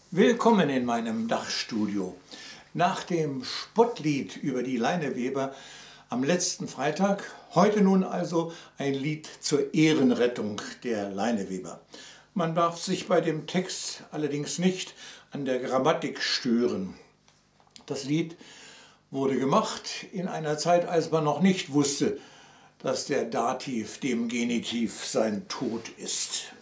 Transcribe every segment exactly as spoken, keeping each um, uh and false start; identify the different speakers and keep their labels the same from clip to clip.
Speaker 1: Willkommen in meinem Dachstudio. Nach dem Spottlied über die Leineweber am letzten Freitag, heute nun also ein Lied zur Ehrenrettung der Leineweber. Man darf sich bei dem Text allerdings nicht an der Grammatik stören. Das Lied wurde gemacht in einer Zeit, als man noch nicht wusste, dass der Dativ dem Genitiv sein Tod ist.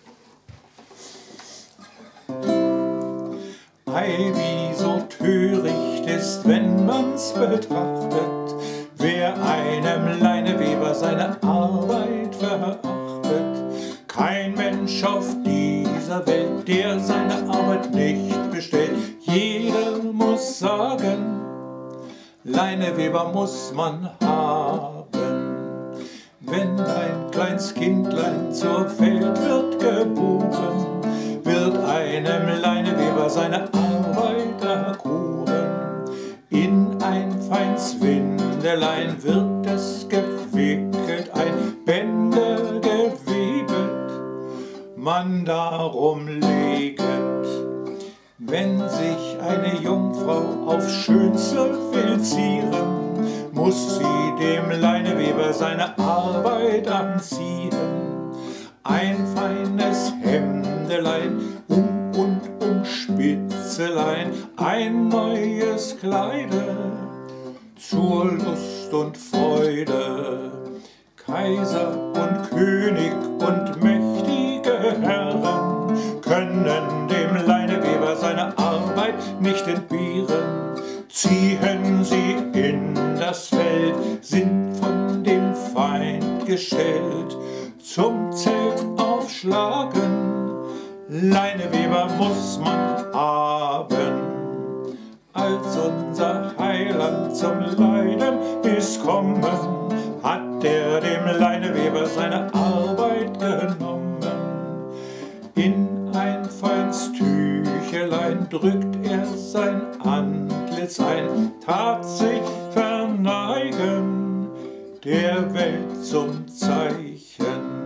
Speaker 1: Ei, wie so töricht ist, wenn man's betrachtet, wer einem Leineweber seine Arbeit verachtet. Kein Mensch auf dieser Welt, der seine Arbeit nicht bestellt. Jeder muss sagen, Leineweber muss man haben. Wenn ein kleines Kindlein zur Welt wird geboren, wird einem Leineweber seine Arbeit erkoren. In ein feins Windelein wird es gewickelt, ein Bänder gewebet, man darum leget. Wenn sich eine Jungfrau auf Schönste will zieren, muss sie dem Leineweber seine Arbeit anziehen. Ein feines Hemdelein, um und um Spitzelein, ein neues Kleide zur Lust und Freude. Kaiser und König und mächtige Herren können dem Leineweber seine Arbeit nicht entbehren. Ziehen sie in das Feld, sind von dem Feind gestellt, zum Zelt aufschlagen, Leineweber muss man haben. Als unser Heiland zum Leiden ist kommen, hat er dem Leineweber seine Arbeit genommen. In ein feins Tüchelein drückt er sein Antlitz ein, tat sich verneigen, der Welt zum Zeichen.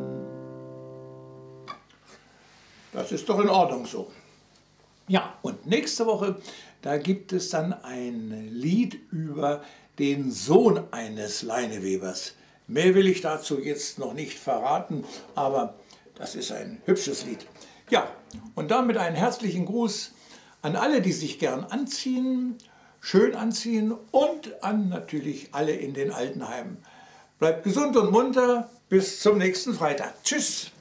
Speaker 1: Das ist doch in Ordnung so. Ja, und nächste Woche, da gibt es dann ein Lied über den Sohn eines Leinewebers. Mehr will ich dazu jetzt noch nicht verraten, aber das ist ein hübsches Lied. Ja, und damit einen herzlichen Gruß an alle, die sich gern anziehen, schön anziehen und an natürlich alle in den Altenheimen. Bleibt gesund und munter, bis zum nächsten Freitag. Tschüss!